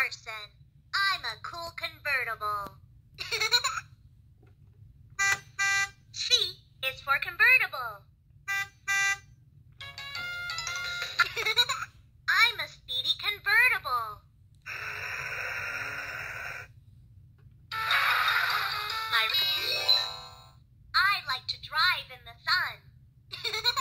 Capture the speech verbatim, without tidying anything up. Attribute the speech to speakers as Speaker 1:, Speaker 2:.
Speaker 1: person. I'm a cool convertible. C is for convertible. I'm a speedy convertible. My I like to drive in the sun.